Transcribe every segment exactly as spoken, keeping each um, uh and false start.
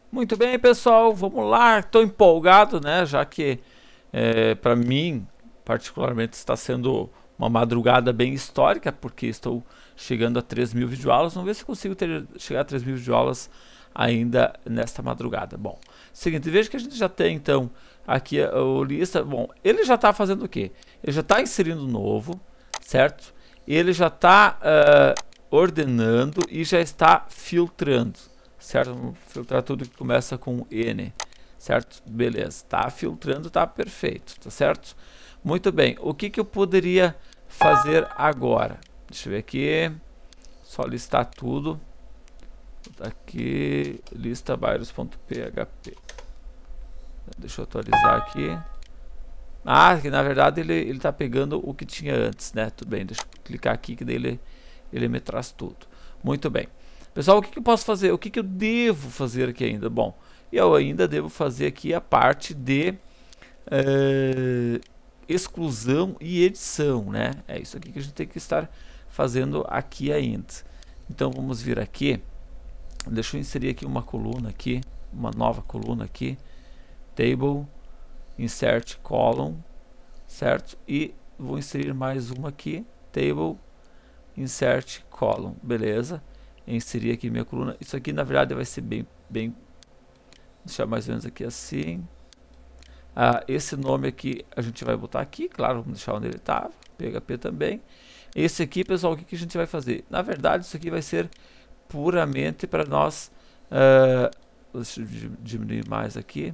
Muito bem, pessoal, vamos lá. Estou empolgado, né? Já que é, para mim, particularmente, está sendo uma madrugada bem histórica, porque estou chegando a três mil videoaulas. Vamos ver se consigo ter, chegar a três mil videoaulas ainda nesta madrugada. Bom, seguinte, veja que a gente já tem então aqui a- o lista. Bom, ele já está fazendo o quê? Ele já está inserindo novo, certo? Ele já está ordenando e já está filtrando, certo? Vamos filtrar tudo que começa com N, certo? Beleza, tá filtrando, tá perfeito, tá certo? Muito bem, o que que eu poderia fazer agora? Deixa eu ver aqui, só listar tudo. Aqui, lista virus.php. Deixa eu atualizar aqui. Ah, que na verdade ele ele está pegando o que tinha antes, né? Tudo bem, deixa eu clicar aqui que daí ele, ele me traz tudo. Muito bem. Pessoal, o que, que eu posso fazer? O que, que eu devo fazer aqui ainda? Bom, eu ainda devo fazer aqui a parte de eh, exclusão e edição, né? É isso aqui que a gente tem que estar fazendo aqui ainda. Então vamos vir aqui. Deixa eu inserir aqui uma coluna aqui, uma nova coluna aqui. Table, insert column, certo? E vou inserir mais uma aqui, table, insert column, beleza? Inserir aqui minha coluna. Isso aqui na verdade vai ser bem, bem, deixar mais ou menos aqui assim. Ah, esse nome aqui a gente vai botar aqui, claro, vamos deixar onde ele estava, P H P também. Esse aqui, pessoal, o que, que a gente vai fazer? Na verdade, isso aqui vai ser puramente para nós. Uh, deixa eu diminuir mais aqui.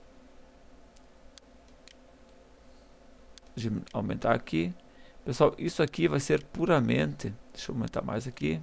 Aumentar aqui. Pessoal, isso aqui vai ser puramente, deixa eu aumentar mais aqui,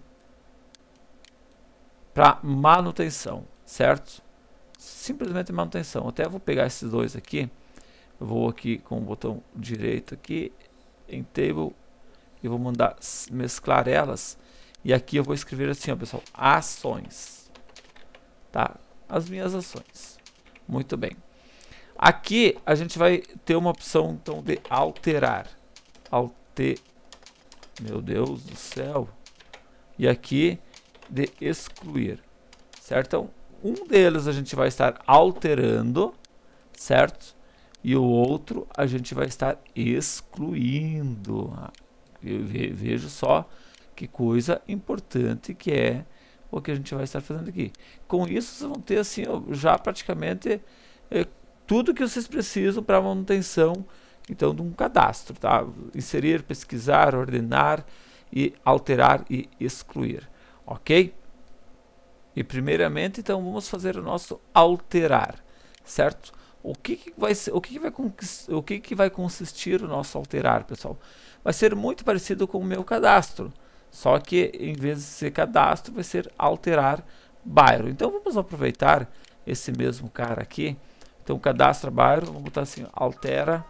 para manutenção, certo? Simplesmente manutenção. Até vou pegar esses dois aqui, eu vou aqui com o botão direito aqui, em table, e vou mandar mesclar elas, e aqui eu vou escrever assim, ó, pessoal, ações, tá? As minhas ações. Muito bem. Aqui a gente vai ter uma opção então de alterar. Alter... Meu Deus do céu. E aqui de excluir. Certo? Então, um deles a gente vai estar alterando, certo? E o outro a gente vai estar excluindo. Eu vejo só que coisa importante que é o que a gente vai estar fazendo aqui. Com isso, vocês vão ter assim, já praticamente é, tudo que vocês precisam para a manutenção então de um cadastro, tá? Inserir, pesquisar, ordenar e alterar e excluir, ok? E primeiramente então vamos fazer o nosso alterar, certo? O que, que vai ser, o que, que vai o que, que vai consistir o nosso alterar, pessoal? Vai ser muito parecido com o meu cadastro, só que em vez de ser cadastro vai ser alterar bairro. Então vamos aproveitar esse mesmo cara aqui. Então cadastra bairro, vamos botar assim, altera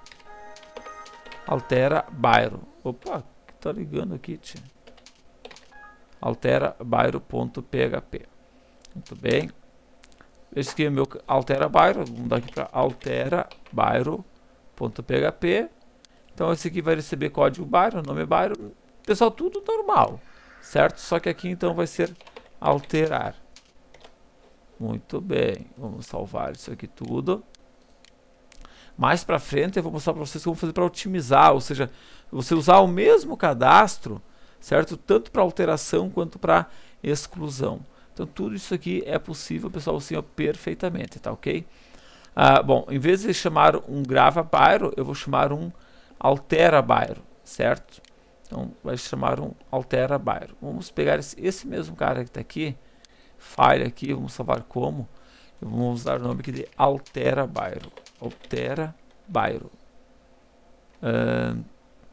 altera bairro. Opa, que tá ligando aqui, tia. Altera bairro.php. Muito bem. Esse aqui é meu altera bairro, vamos mudar aqui para altera bairro.php. Então esse aqui vai receber código bairro, nome bairro, pessoal, tudo normal, certo? Só que aqui então vai ser alterar. Muito bem, vamos salvar isso aqui tudo. Mais para frente eu vou mostrar para vocês como fazer para otimizar, ou seja, você usar o mesmo cadastro, certo? Tanto para alteração quanto para exclusão. Então tudo isso aqui é possível, pessoal, assim, ó, perfeitamente, tá ok? Ah, bom, em vez de chamar um grava bairro, eu vou chamar um altera bairro, certo? Então vai chamar um altera bairro. Vamos pegar esse, esse mesmo cara que está aqui, file aqui, vamos salvar como, vamos dar o nome aqui de altera bairro. Altera bairro. Uh,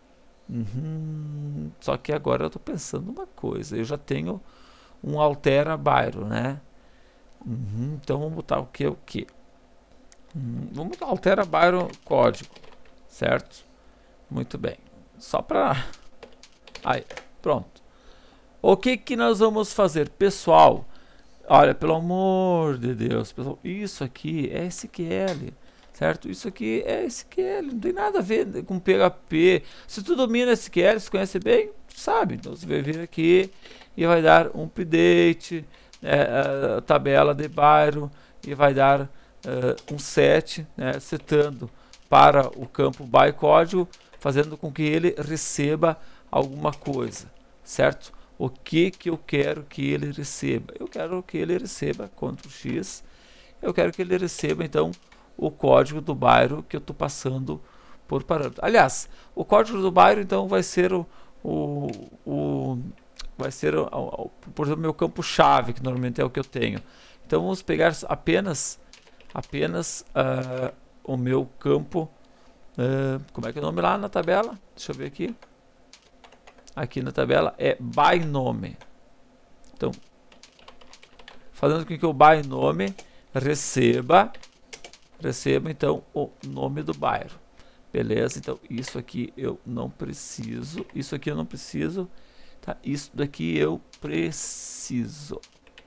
uhum, só que agora eu estou pensando uma coisa. Eu já tenho um altera bairro, né? Uhum, então vamos botar o que o que? Uhum, vamos botar altera bairro código, certo? Muito bem. Só para aí, pronto. O que que nós vamos fazer, pessoal? Olha, pelo amor de Deus, pessoal, isso aqui é S Q L. Certo? Isso aqui é S Q L, não tem nada a ver com P H P. Se tu domina S Q L, se conhece bem, sabe. Então você vai vir aqui e vai dar um update, é, a tabela de bairro, e vai dar uh, um set, né, setando para o campo bytecódigo, fazendo com que ele receba alguma coisa, certo? O que que eu quero que ele receba? Eu quero que ele receba, Ctrl X, eu quero que ele receba então o código do bairro que eu estou passando por parâmetro. Aliás, o código do bairro então vai ser o, o, o vai ser o, o, por exemplo, meu campo chave, que normalmente é o que eu tenho. Então vamos pegar apenas apenas uh, o meu campo, uh, como é que é o nome lá na tabela? Deixa eu ver aqui. Aqui na tabela é byNome. Então, fazendo com que o byNome receba receba então o nome do bairro. Beleza? Então isso aqui eu não preciso, isso aqui eu não preciso, tá? Isso daqui eu preciso,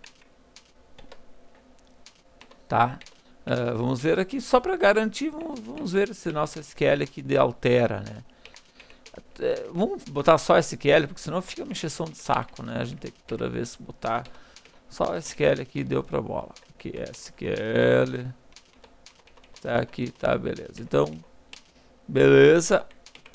tá? Uh, vamos ver aqui, só para garantir, vamos, vamos ver se nossa S Q L aqui de altera, né? Até, vamos botar só S Q L, porque senão fica uma encheção de saco, né? A gente tem que toda vez botar só S Q L aqui, deu pra bola. Aqui S Q L, tá aqui, tá, beleza. Então, beleza,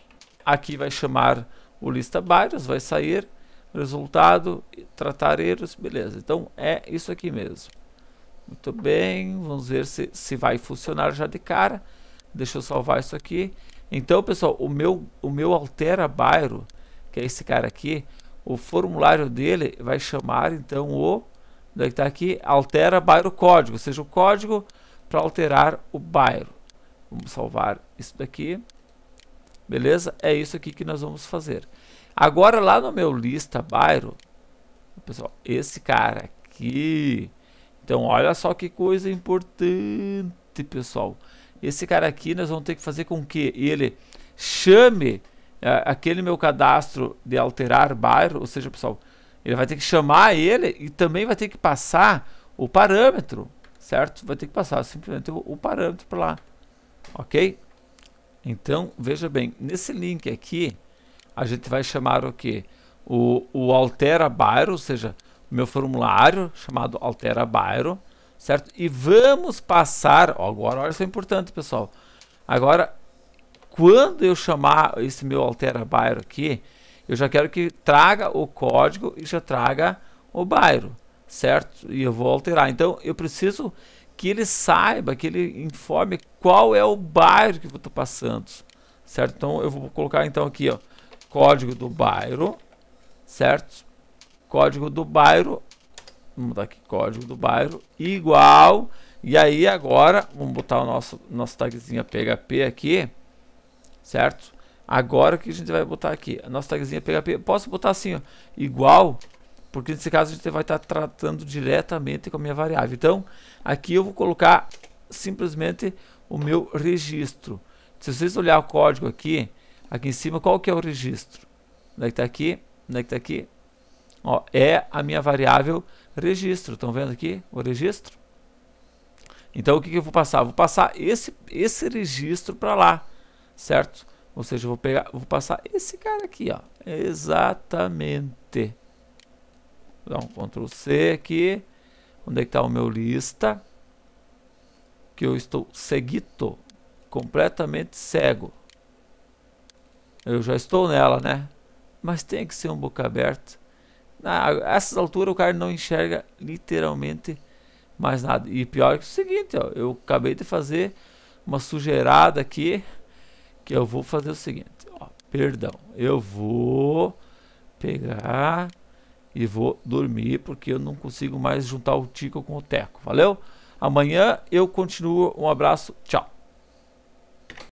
aqui vai chamar o lista bytes, vai sair resultado, tratar erros, beleza. Então é isso aqui mesmo. Muito bem, vamos ver se, se vai funcionar já de cara. Deixa eu salvar isso aqui. Então, pessoal, o meu, o meu altera bairro, que é esse cara aqui, o formulário dele vai chamar então o, daí tá aqui, altera bairro código, ou seja, o código para alterar o bairro. Vamos salvar isso daqui. Beleza? É isso aqui que nós vamos fazer. Agora lá no meu lista bairro, pessoal, esse cara aqui. Então olha só que coisa importante, pessoal. Esse cara aqui nós vamos ter que fazer com que ele chame é, aquele meu cadastro de alterar bairro, ou seja, pessoal, ele vai ter que chamar ele e também vai ter que passar o parâmetro, certo? Vai ter que passar simplesmente o, o parâmetro para lá. Ok? Então, veja bem, nesse link aqui, a gente vai chamar o que? O, o altera bairro, ou seja, o meu formulário chamado altera bairro, certo? E vamos passar, ó, agora olha, isso é importante, pessoal. Agora, quando eu chamar esse meu altera bairro aqui, eu já quero que traga o código e já traga o bairro, certo? E eu vou alterar. Então, eu preciso que ele saiba, que ele informe qual é o bairro que eu estou passando, certo? Então eu vou colocar então aqui, ó, código do bairro, certo? Código do bairro, vamos botar aqui código do bairro igual, e aí agora vamos botar o nosso nosso tagzinha P H P aqui, certo? Agora que a gente vai botar aqui, a nossa tagzinha P H P, posso botar assim, ó, igual, porque nesse caso a gente vai estar tratando diretamente com a minha variável. Então, aqui eu vou colocar simplesmente o meu registro. Se vocês olharem o código aqui, aqui em cima, qual que é o registro? Onde é que está aqui? Onde é que está aqui? Ó, é a minha variável registro. Estão vendo aqui o registro? Então, o que, que eu vou passar? Vou passar esse, esse registro para lá, certo? Ou seja, eu vou, pegar, vou passar esse cara aqui, ó. Exatamente. Vou dar um Ctrl C aqui. Onde é que está o meu lista? Que eu estou ceguito, completamente cego. Eu já estou nela, né? Mas tem que ser um boca aberta. A essas alturas o cara não enxerga literalmente mais nada. E pior que o seguinte, ó, eu acabei de fazer uma sujeirada aqui, que eu vou fazer o seguinte, ó, perdão, eu vou pegar e vou dormir, porque eu não consigo mais juntar o Tico com o Teco. Valeu? Amanhã eu continuo. Um abraço. Tchau.